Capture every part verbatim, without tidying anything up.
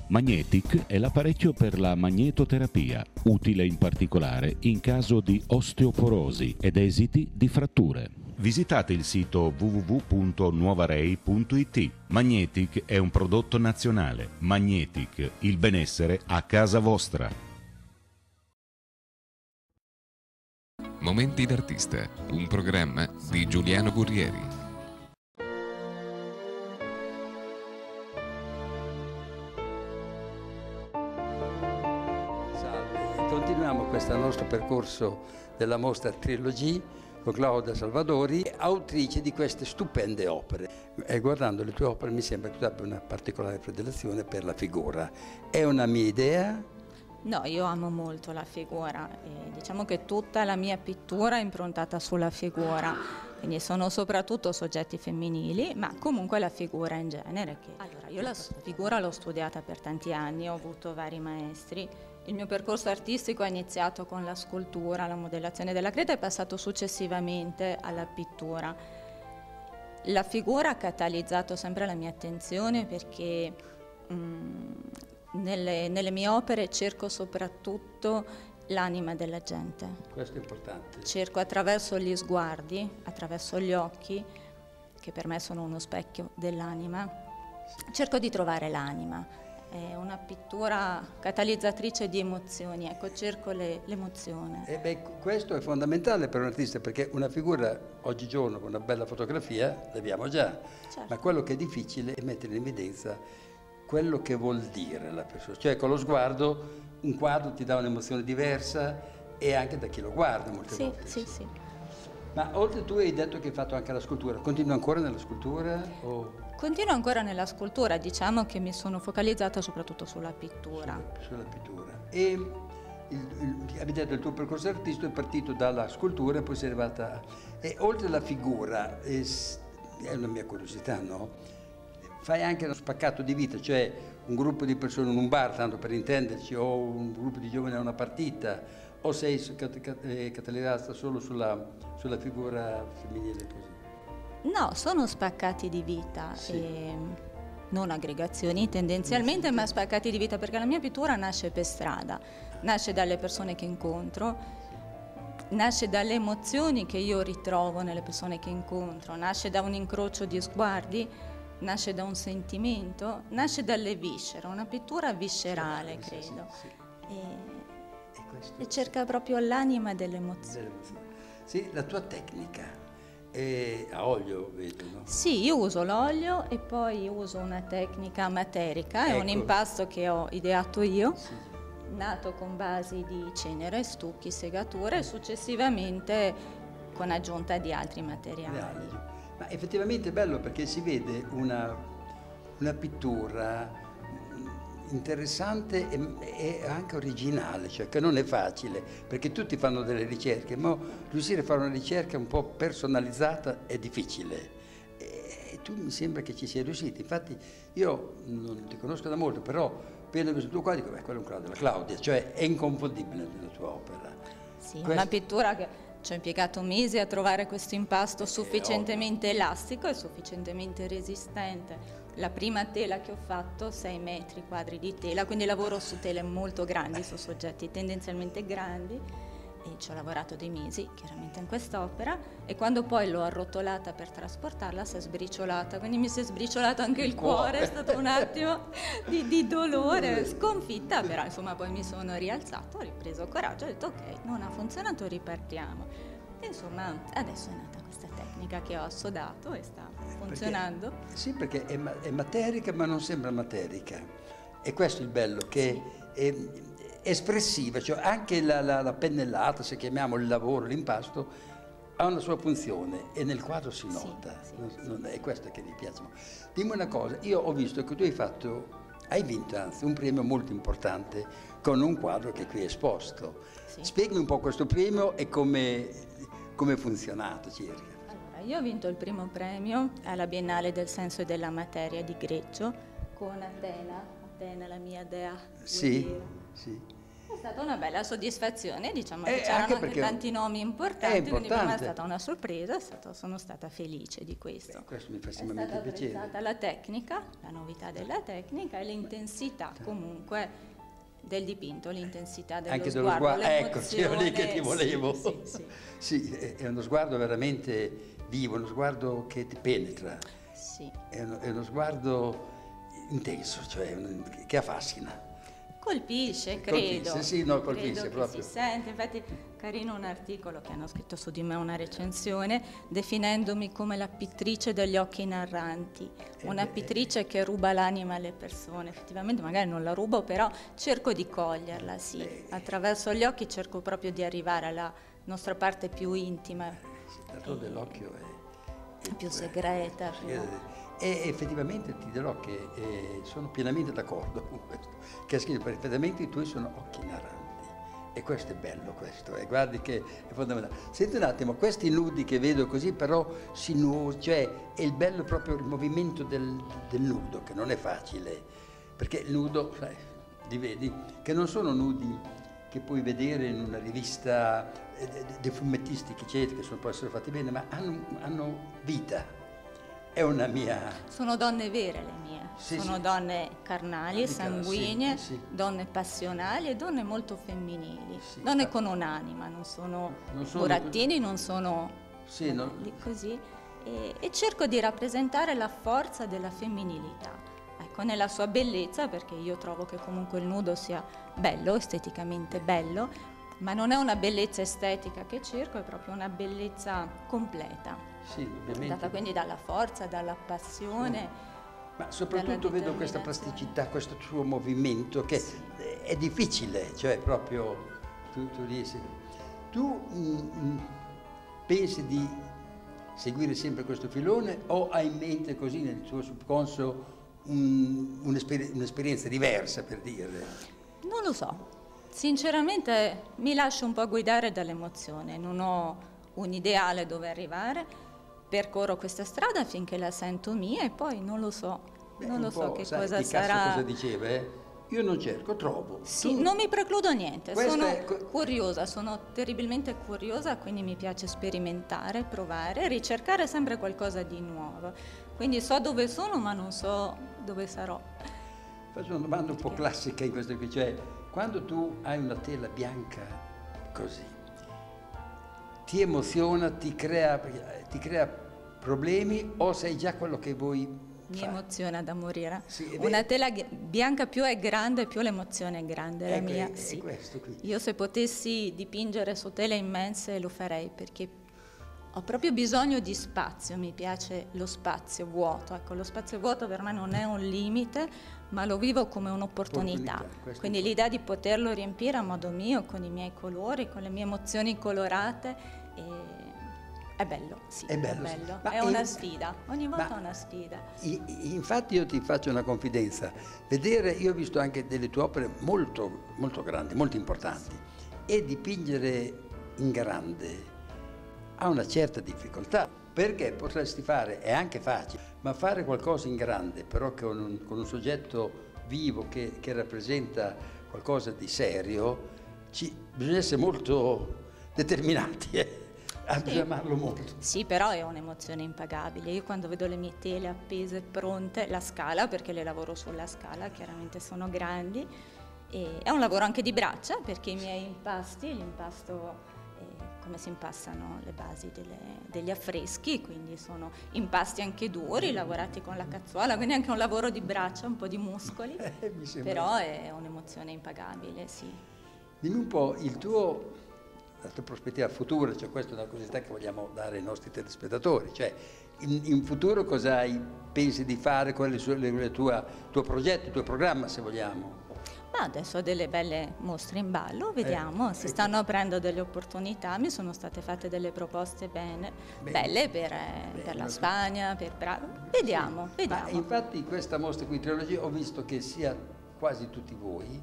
Magnetic è l'apparecchio per la magnetoterapia, utile in particolare in caso di osteoporosi ed esiti di fratture. Visitate il sito w w w punto nuovarei punto i t. Magnetic è un prodotto nazionale. Magnetic, il benessere a casa vostra. Momenti d'artista, un programma di Giuliano Gurrieri. Continuiamo questo nostro percorso della mostra Trilogy con Claudia Salvadori, autrice di queste stupende opere. E guardando le tue opere mi sembra che tu abbia una particolare predilezione per la figura. È una mia idea? No, io amo molto la figura. E diciamo che tutta la mia pittura è improntata sulla figura. Quindi sono soprattutto soggetti femminili, ma comunque la figura in genere. Che... Allora, io la figura l'ho studiata per tanti anni, ho avuto vari maestri. Il mio percorso artistico è iniziato con la scultura, la modellazione della creta e è passato successivamente alla pittura. La figura ha catalizzato sempre la mia attenzione perché mh, nelle, nelle mie opere cerco soprattutto l'anima della gente. Questo è importante. Cerco attraverso gli sguardi, attraverso gli occhi, che per me sono uno specchio dell'anima, cerco di trovare l'anima. È una pittura catalizzatrice di emozioni, ecco, cerco le, l'emozione. E beh, questo è fondamentale per un artista, perché una figura oggigiorno con una bella fotografia l'abbiamo già, certo. Ma quello che è difficile è mettere in evidenza quello che vuol dire la persona. Cioè con lo sguardo un quadro ti dà un'emozione diversa e anche da chi lo guarda molte sì, volte. Sì, sì. Ma oltre tu hai detto che hai fatto anche la scultura, continui ancora nella scultura? O... Continuo ancora nella scultura, diciamo che mi sono focalizzata soprattutto sulla pittura. Sulla, sulla pittura. E il, il, avevi detto il tuo percorso artistico è partito dalla scultura e poi sei arrivata... E oltre alla figura, è, è una mia curiosità, no? Fai anche uno spaccato di vita, cioè un gruppo di persone in un bar, tanto per intenderci, o un gruppo di giovani a una partita, o sei catalizzata solo sulla, sulla figura femminile così? No, sono spaccati di vita, sì. E non aggregazioni tendenzialmente, sì, ma spaccati di vita, perché la mia pittura nasce per strada, nasce dalle persone che incontro, nasce dalle emozioni che io ritrovo nelle persone che incontro, nasce da un incrocio di sguardi, nasce da un sentimento, nasce dalle viscere, una pittura viscerale, credo, sì, sì. E, e cerca proprio l'anima dell'emozione. Sì, la tua tecnica. E a olio, vedo, no? Sì, io uso l'olio e poi uso una tecnica materica, ecco. È un impasto che ho ideato io, sì. Nato con basi di cenere, stucchi, segature e successivamente con aggiunta di altri materiali. Ma effettivamente è bello perché si vede una, una pittura interessante e, e anche originale, cioè che non è facile, perché tutti fanno delle ricerche, ma riuscire a fare una ricerca un po' personalizzata è difficile. E tu mi sembra che ci sia riuscito. Infatti io non ti conosco da molto, però appena ho visto il tuo quadro dico, beh, quello è un quadro della Claudia, cioè è inconfondibile nella tua opera. Sì, Questo... una pittura che ci ho impiegato mesi a trovare questo impasto sufficientemente elastico e sufficientemente resistente. La prima tela che ho fatto, sei metri quadri di tela, quindi lavoro su tele molto grandi, su soggetti tendenzialmente grandi, e ci ho lavorato dei mesi chiaramente in quest'opera, e quando poi l'ho arrotolata per trasportarla si è sbriciolata, quindi mi si è sbriciolato anche il cuore, è stato un attimo di, di dolore, sconfitta, però insomma poi mi sono rialzato, ho ripreso coraggio, ho detto ok, non ha funzionato, ripartiamo. E insomma adesso è nata questa tecnica che ho assodato e sta funzionando. Perché, sì, perché è, è materica ma non sembra materica, e questo è il bello, che sì. è, è espressiva, cioè anche la, la, la pennellata, se chiamiamo il lavoro, l'impasto, ha una sua funzione e nel quadro si nota, sì, sì, non, non è questo che mi piace. Dimmi una cosa, io ho visto che tu hai fatto, hai vinto anzi un premio molto importante con un quadro che qui è esposto. Sì. Spiegami un po' questo premio e come... come è funzionato circa? Allora, io ho vinto il primo premio alla Biennale del Senso e della Materia di Greggio con Atena, Atena la mia dea. Sì, sì. È stata una bella soddisfazione, diciamo Eh, che c'erano anche anche, perché tanti nomi importanti, è quindi per me è importante. stata una sorpresa, è stato- sono stata felice di questo. Eh, questo mi fa È estremamente stata piacere. apprezzata la tecnica, la novità della tecnica e l'intensità comunque del dipinto, l'intensità dello Anche dello sguardo, sguardo, ecco, c'era lì che ti l'emozione, volevo. sì, sì, sì. Sì, è è uno sguardo veramente vivo, uno sguardo che ti penetra, Sì. è uno, è uno sguardo intenso, cioè un- che affascina. Colpisce, Colpisce, credo. sì, no, colpisce Credo che proprio. si sente, infatti carino un articolo che hanno scritto su di me, una recensione, definendomi come la pittrice degli occhi narranti, una pittrice che ruba l'anima alle persone. Effettivamente magari non la rubo, però cerco di coglierla, sì. Attraverso gli occhi cerco proprio di arrivare alla nostra parte più intima, D'altronde l'occhio è, è- più segreta, più... E effettivamente ti dirò che eh, sono pienamente d'accordo con questo, che ha scritto perfettamente i tuoi sono occhi narranti. E questo è bello, questo, e guardi che è fondamentale. Senti un attimo, questi nudi che vedo così però si nuoce, cioè è il bello proprio il movimento del, del nudo, che non è facile, perché il nudo, sai, li vedi, che non sono nudi che puoi vedere in una rivista eh, de- dei fumettisti che c'è, che sono, possono essere fatti bene, ma hanno, hanno vita. È una mia... Sono donne vere le mie, Sì, sono sì. donne carnali, Dica, sanguigne, sì, sì. donne passionali e donne molto femminili, Sì, donne infatti. con un'anima, non sono Non sono burattini, non sono Sì, no? lì così, e, e cerco di rappresentare la forza della femminilità, ecco, nella sua bellezza, perché io trovo che comunque il nudo sia bello, esteticamente bello, ma non è una bellezza estetica che cerco, è proprio una bellezza completa. Sì, ovviamente. Data quindi dalla forza, dalla passione. Ma soprattutto dalla vedo questa determinazione. plasticità, questo suo movimento che Sì. è difficile, cioè proprio tu, tu riesci. Tu mm, mm, pensi di seguire sempre questo filone o hai in mente così nel tuo subconscio un- un'esper- un'esperienza diversa, per dire? Non lo so, sinceramente mi lascio un po' guidare dall'emozione, non ho un ideale dove arrivare, percorro questa strada finché la sento mia e poi non lo so, Beh, non un lo so po', che sai, cosa Picasso sarà. cosa diceva? eh? Io non cerco, trovo. Sì, Tu- non mi precludo niente, Questa sono è- curiosa, sono terribilmente curiosa, quindi mi piace sperimentare, provare, ricercare sempre qualcosa di nuovo. Quindi so dove sono, ma non so dove sarò. Faccio una domanda un po' classica in questo qui, cioè quando tu hai una tela bianca così, ti emoziona, ti crea, ti crea problemi o sei già quello che vuoi Mi fare? emoziona da morire. Sì, è Una vero. tela ghi- bianca più è grande, più l'emozione è grande, la Ecco, mia. è- è Sì. questo qui. Io se potessi dipingere su tele immense lo farei perché ho proprio bisogno di spazio, mi piace lo spazio vuoto. Ecco, lo spazio vuoto per me non è un limite, ma lo vivo come un'opportunità. Opportunità, questo è Quindi l'idea di poterlo riempire a modo mio, con i miei colori, con le mie emozioni colorate, e- è bello, sì, È bello, sì. Ma è una in- sfida, ogni volta ma- è una sfida. I- Infatti io ti faccio una confidenza, vedere, io ho visto anche delle tue opere molto, molto grandi, molto importanti, e dipingere in grande ha una certa difficoltà, perché potresti fare, è anche facile, ma fare qualcosa in grande, però con un, con un soggetto vivo che, che rappresenta qualcosa di serio, ci, bisogna essere molto determinati, eh, a bisogna amarlo molto. Sì, però è un'emozione impagabile. Io quando vedo le mie tele appese, pronte, la scala, perché le lavoro sulla scala, chiaramente sono grandi, e è un lavoro anche di braccia, perché i miei impasti, l'impasto è come si impastano le basi delle- degli affreschi, quindi sono impasti anche duri, lavorati con la cazzuola, quindi anche un lavoro di braccia, un po' di muscoli, Eh, mi sembra. però è un'emozione impagabile, sì. Dimmi un po' il tuo, la tua prospettiva futura, cioè questa è una curiosità che vogliamo dare ai nostri telespettatori, cioè in, in futuro cosa hai, pensi di fare, qual è il suo- il- il tuo, tuo progetto, il tuo programma se vogliamo? Ma adesso ho delle belle mostre in ballo, vediamo, si ecco. stanno aprendo delle opportunità, mi sono state fatte delle proposte bene, Bene. belle per, eh, per la Bene. Spagna, per Praga, vediamo, Sì. vediamo. Ma infatti questa mostra qui, trilogia, ho visto che sia quasi tutti voi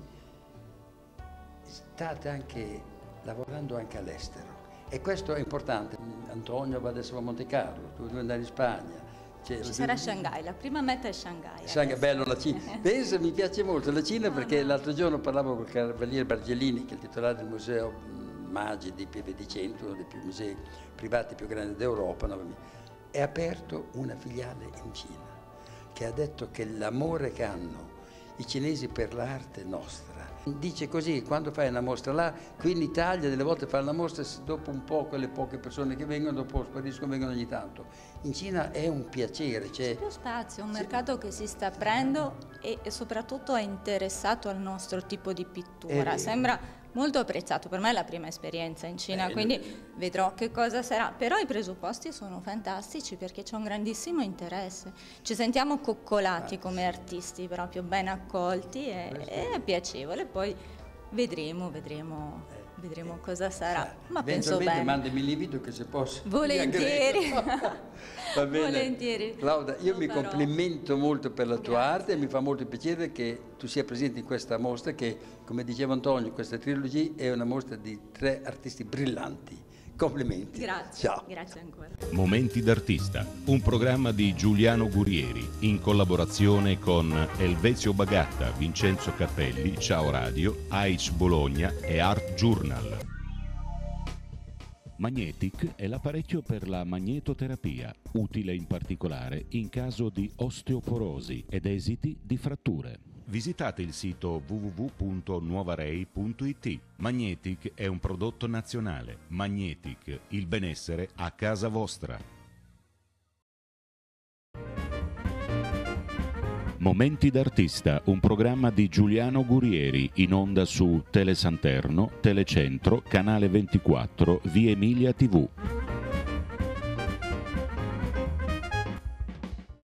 state anche lavorando anche all'estero e questo è importante. Antonio va adesso a Monte Carlo, tu devi andare in Spagna, Cioè, Ci sarà Shanghai, la prima meta è Shanghai. Shanghai, bello la Cina. Penso, mi piace molto la Cina perché l'altro giorno parlavo con il Cavaliere Bargellini, che è il titolare del Museo Magi di Pieve di Cento, uno dei più musei privati più grandi d'Europa. È aperto una filiale in Cina, che ha detto che l'amore che hanno i cinesi per l'arte nostra. Dice così, quando fai una mostra là, qui in Italia delle volte fai una mostra, dopo un po' quelle poche persone che vengono, dopo spariscono, vengono ogni tanto. In Cina è un piacere. C'è più spazio, un mercato che si sta aprendo e, e soprattutto è interessato al nostro tipo di pittura. Eh, Sembra molto apprezzato, per me è la prima esperienza in Cina, eh, quindi vedrò che cosa sarà. Però i presupposti sono fantastici perché c'è un grandissimo interesse. Ci sentiamo coccolati ah, come artisti, proprio ben accolti e, e è piacevole. Poi vedremo, vedremo, eh, vedremo eh, cosa sarà. Eh, Ma penso bene. Mandami l'invito che se posso. Volentieri. Va bene. Volentieri. Claudia, io Lo mi farò. complimento molto per la Grazie. tua arte e mi fa molto piacere che tu sia presente in questa mostra che, come diceva Antonio, questa trilogia è una mostra di tre artisti brillanti. Complimenti. Grazie. Ciao. Grazie ancora. Momenti d'artista, un programma di Giuliano Gurieri in collaborazione con Elvezio Bagatta, Vincenzo Cappelli, Ciao Radio, A I C Bologna e Art Journal. Magnetic è l'apparecchio per la magnetoterapia, utile in particolare in caso di osteoporosi ed esiti di fratture. Visitate il sito w w w punto nuovarei punto i t. Magnetic è un prodotto nazionale. Magnetic, il benessere a casa vostra. Momenti d'artista, un programma di Giuliano Gurieri in onda su Telesanterno, Telecentro, Canale ventiquattro, Via Emilia tivù.